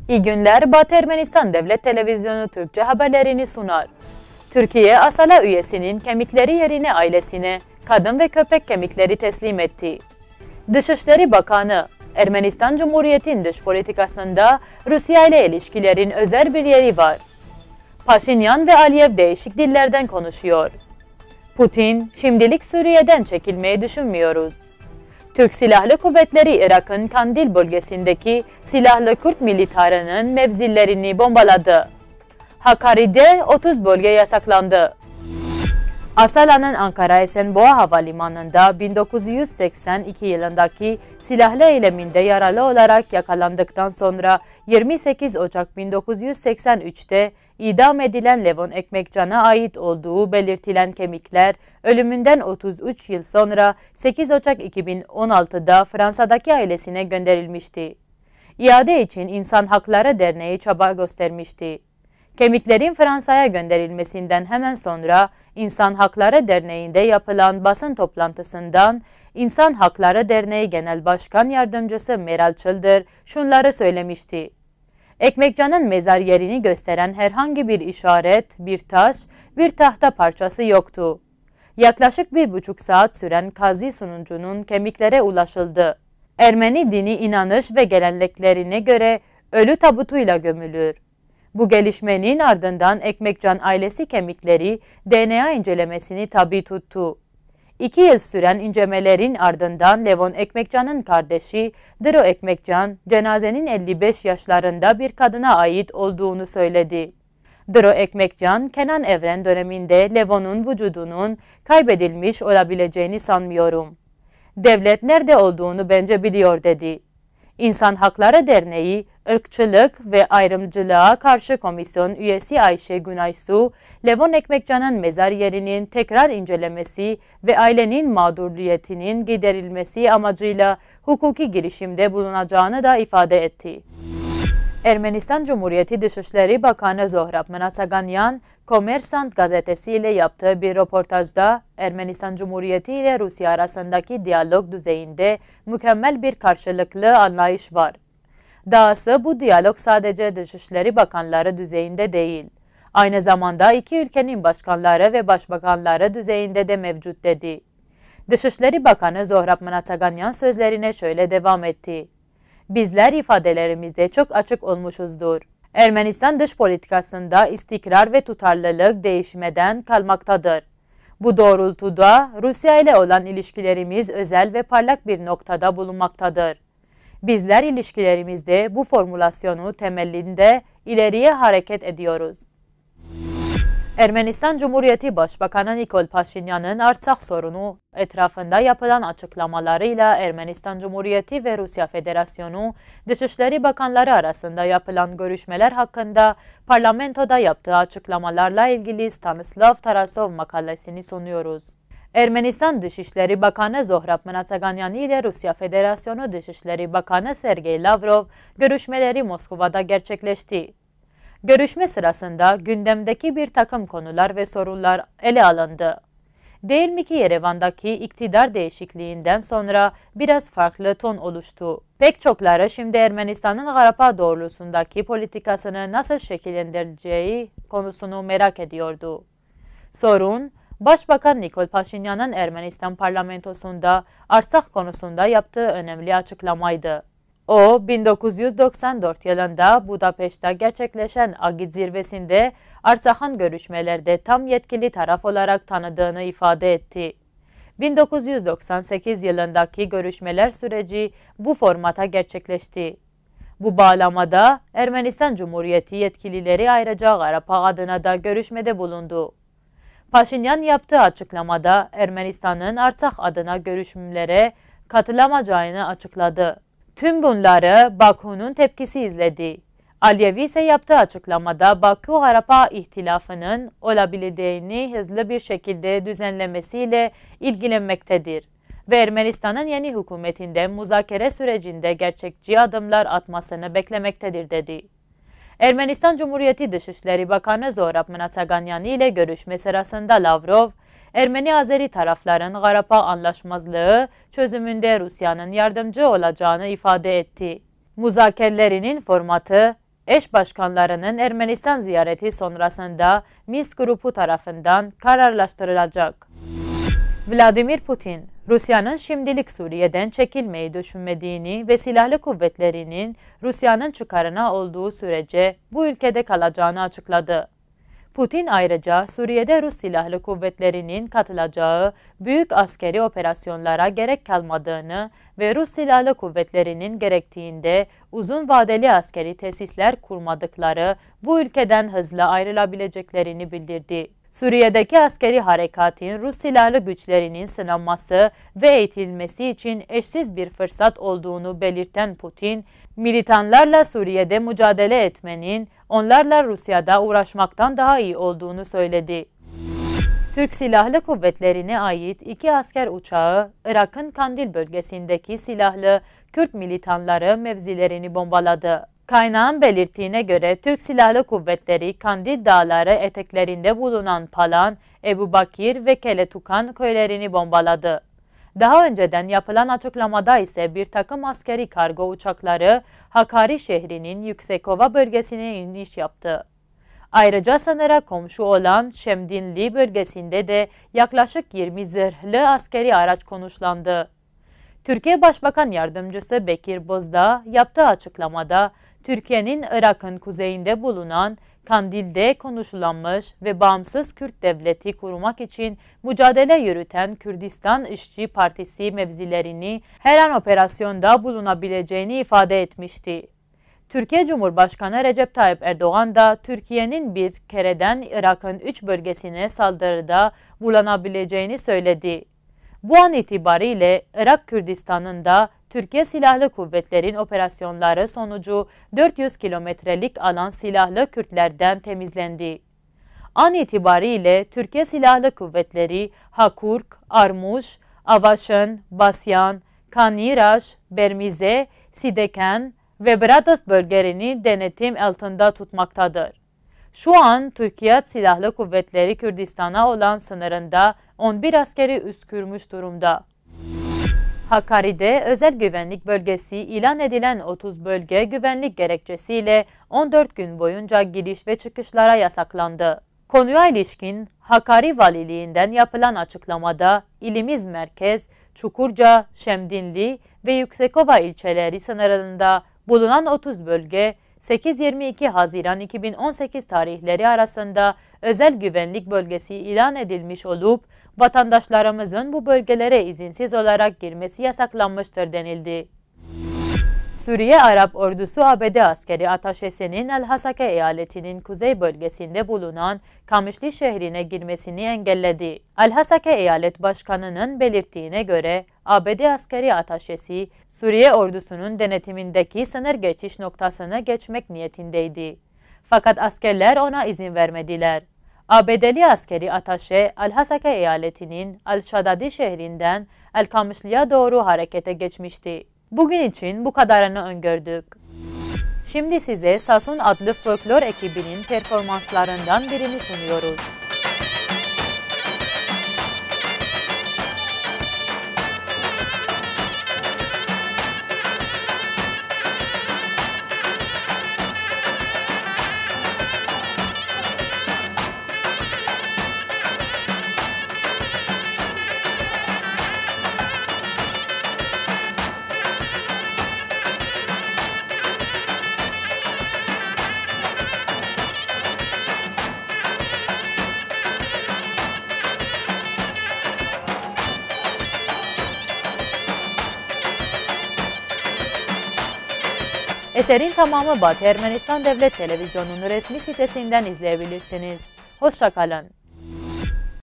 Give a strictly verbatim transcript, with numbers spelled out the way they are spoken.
İyi günler, Batı Ermenistan Devlet Televizyonu Türkçe haberlerini sunar. Türkiye, Asala üyesinin kemikleri yerine ailesine kadın ve köpek kemikleri teslim etti. Dışişleri Bakanı, Ermenistan Cumhuriyeti'nin dış politikasında Rusya ile ilişkilerin özel bir yeri var. Paşinyan ve Aliyev değişik dillerden konuşuyor. Putin, şimdilik Suriye'den çekilmeyi düşünmüyoruz. Türk Silahlı Kuvvetleri Irak'ın Kandil bölgesindeki silahlı Kürt militarının mevzilerini bombaladı. Hakkari'de otuz bölge yasaklandı. Asala'nın Ankara Esenboğa Havalimanı'nda bin dokuz yüz seksen iki yılındaki silahlı eyleminde yaralı olarak yakalandıktan sonra yirmi sekiz Ocak bin dokuz yüz seksen üç'te idam edilen Levon Ekmekcan'a ait olduğu belirtilen kemikler ölümünden otuz üç yıl sonra sekiz Ocak iki bin on altı'da Fransa'daki ailesine gönderilmişti. İade için İnsan Hakları Derneği çaba göstermişti. Kemiklerin Fransa'ya gönderilmesinden hemen sonra İnsan Hakları Derneği'nde yapılan basın toplantısından İnsan Hakları Derneği Genel Başkan Yardımcısı Meral Çıldır şunları söylemişti. Ekmekcan'ın mezar yerini gösteren herhangi bir işaret, bir taş, bir tahta parçası yoktu. Yaklaşık bir buçuk saat süren kazi sonucunun kemiklere ulaşıldı. Ermeni dini inanış ve geleneklerine göre ölü tabutuyla gömülür. Bu gelişmenin ardından Ekmekcan ailesi kemikleri D N A incelemesini tabi tuttu. İki yıl süren incelemelerin ardından Levon Ekmekcan'ın kardeşi Dro Ekmekcan, cenazenin elli beş yaşlarında bir kadına ait olduğunu söyledi. Dro Ekmekcan, Kenan Evren döneminde Levon'un vücudunun kaybedilmiş olabileceğini sanmıyorum. Devlet nerede olduğunu bence biliyor dedi. İnsan Hakları Derneği, ırkçılık ve ayrımcılığa karşı komisyon üyesi Ayşe Günaysu, Levon Ekmekcan'ın mezar yerinin tekrar incelemesi ve ailenin mağduriyetinin giderilmesi amacıyla hukuki girişimde bulunacağını da ifade etti. Ermenistan Cumhuriyeti Dışişleri Bakanı Zohrab Mnatsaganyan, Kommersant gazetesi ile yaptığı bir röportajda Ermenistan Cumhuriyeti ile Rusya arasındaki diyalog düzeyinde mükemmel bir karşılıklı anlayış var. Dahası bu diyalog sadece Dışişleri Bakanları düzeyinde değil, aynı zamanda iki ülkenin başkanları ve başbakanları düzeyinde de mevcut dedi. Dışişleri Bakanı Zohrab Mnatsaganyan sözlerine şöyle devam etti. Bizler ifadelerimizde çok açık olmuşuzdur. Ermenistan dış politikasında istikrar ve tutarlılık değişmeden kalmaktadır. Bu doğrultuda Rusya ile olan ilişkilerimiz özel ve parlak bir noktada bulunmaktadır. Bizler ilişkilerimizde bu formülasyonu temelinde ileriye hareket ediyoruz. Ermenistan Cumhuriyeti Başbakanı Nikol Paşinyan'ın Artsakh sorunu etrafında yapılan açıklamalarıyla Ermenistan Cumhuriyeti ve Rusya Federasyonu Dışişleri Bakanları arasında yapılan görüşmeler hakkında parlamentoda yaptığı açıklamalarla ilgili Stanislav Tarasov makalesini sunuyoruz. Ermenistan Dışişleri Bakanı Zohrab Mnatsaganyan ile Rusya Federasyonu Dışişleri Bakanı Sergey Lavrov görüşmeleri Moskova'da gerçekleşti. Görüşme sırasında gündemdeki bir takım konular ve sorunlar ele alındı. Değil mi ki Yerevan'daki iktidar değişikliğinden sonra biraz farklı ton oluştu. Pek çokları şimdi Ermenistan'ın Karabağ doğrultusundaki politikasını nasıl şekillendireceği konusunu merak ediyordu. Sorun, Başbakan Nikol Paşinyan'ın Ermenistan parlamentosunda Artsakh konusunda yaptığı önemli açıklamaydı. O, bin dokuz yüz doksan dört yılında Budapeşte gerçekleşen Agit zirvesinde Artsakh'ın görüşmelerde tam yetkili taraf olarak tanıdığını ifade etti. bin dokuz yüz doksan sekiz yılındaki görüşmeler süreci bu formata gerçekleşti. Bu bağlamada Ermenistan Cumhuriyeti yetkilileri ayrıca Karabağ adına da görüşmede bulundu. Paşinyan yaptığı açıklamada Ermenistan'ın Artsakh adına görüşmelere katılamayacağını açıkladı. Tüm bunları Baku'nun tepkisi izledi. Aliyev ise yaptığı açıklamada Baku-Karabağ ihtilafının olabileceğini hızlı bir şekilde düzenlemesiyle ilgilenmektedir ve Ermenistan'ın yeni hükümetinde müzakere sürecinde gerçekçi adımlar atmasını beklemektedir dedi. Ermenistan Cumhuriyeti Dışişleri Bakanı Zohrab Mnatsaganyan ile görüşme sırasında Lavrov, Ermeni-Azeri tarafların Karabağ anlaşmazlığı çözümünde Rusya'nın yardımcı olacağını ifade etti. Müzakerelerinin formatı Eş başkanlarının Ermenistan ziyareti sonrasında Minsk grubu tarafından kararlaştırılacak. Vladimir Putin, Rusya'nın şimdilik Suriye'den çekilmeyi düşünmediğini ve silahlı kuvvetlerinin Rusya'nın çıkarına olduğu sürece bu ülkede kalacağını açıkladı. Putin ayrıca Suriye'de Rus silahlı kuvvetlerinin katılacağı büyük askeri operasyonlara gerek kalmadığını ve Rus silahlı kuvvetlerinin gerektiğinde uzun vadeli askeri tesisler kurmadıkları bu ülkeden hızla ayrılabileceklerini bildirdi. Suriye'deki askeri harekatın Rus silahlı güçlerinin sınanması ve eğitilmesi için eşsiz bir fırsat olduğunu belirten Putin, militanlarla Suriye'de mücadele etmenin onlarla Rusya'da uğraşmaktan daha iyi olduğunu söyledi. Türk Silahlı Kuvvetleri'ne ait iki asker uçağı, Irak'ın Kandil bölgesindeki silahlı Kürt militanları mevzilerini bombaladı. Kaynağın belirttiğine göre Türk Silahlı Kuvvetleri Kandil Dağları eteklerinde bulunan Palan, Ebu Bakir ve Keletukan köylerini bombaladı. Daha önceden yapılan açıklamada ise bir takım askeri kargo uçakları Hakkari şehrinin Yüksekova bölgesine iniş yaptı. Ayrıca sınıra komşu olan Şemdinli bölgesinde de yaklaşık yirmi zırhlı askeri araç konuşlandı. Türkiye Başbakan Yardımcısı Bekir Bozdağ yaptığı açıklamada, Türkiye'nin Irak'ın kuzeyinde bulunan Kandil'de konuşulanmış ve bağımsız Kürt devleti kurmak için mücadele yürüten Kürdistan İşçi Partisi mevzilerini her an operasyonda bulunabileceğini ifade etmişti. Türkiye Cumhurbaşkanı Recep Tayyip Erdoğan da Türkiye'nin bir kereden Irak'ın üç bölgesine saldırıda bulunabileceğini söyledi. Bu an itibariyle Irak Kürdistan'ında Türkiye Silahlı Kuvvetleri'nin operasyonları sonucu dört yüz kilometrelik alan silahlı Kürtlerden temizlendi. An itibariyle Türkiye Silahlı Kuvvetleri Hakurk, Armuş, Avaşın, Basyan, Kaniraş, Bermize, Sideken ve Brados bölgelerini denetim altında tutmaktadır. Şu an Türkiye Silahlı Kuvvetleri Kürdistan'a olan sınırında on bir askeri üs kurmuş durumda. Hakkari'de özel güvenlik bölgesi ilan edilen otuz bölge güvenlik gerekçesiyle on dört gün boyunca giriş ve çıkışlara yasaklandı. Konuya ilişkin Hakkari Valiliğinden yapılan açıklamada ilimiz merkez, Çukurca, Şemdinli ve Yüksekova ilçeleri sınırında bulunan otuz bölge sekiz yirmi iki Haziran iki bin on sekiz tarihleri arasında özel güvenlik bölgesi ilan edilmiş olup vatandaşlarımızın bu bölgelere izinsiz olarak girmesi yasaklanmıştır denildi. Suriye Arap Ordusu A B D askeri ataşesinin El-Hasaka eyaletinin kuzey bölgesinde bulunan Kamışlı şehrine girmesini engelledi. El-Hasaka eyalet başkanının belirttiğine göre A B D askeri ataşesi Suriye ordusunun denetimindeki sınır geçiş noktasına geçmek niyetindeydi. Fakat askerler ona izin vermediler. A B D'li askeri ataşe El-Hasaka eyaletinin El-Şadadi şehrinden El-Kamışlı'ya doğru harekete geçmişti. Bugün için bu kadarını öngördük. Şimdi size Sasun adlı folklor ekibinin performanslarından birini sunuyoruz. Eserin tamamı Batı Ermenistan Devlet Televizyonu'nun resmi sitesinden izleyebilirsiniz. Hoşça kalın.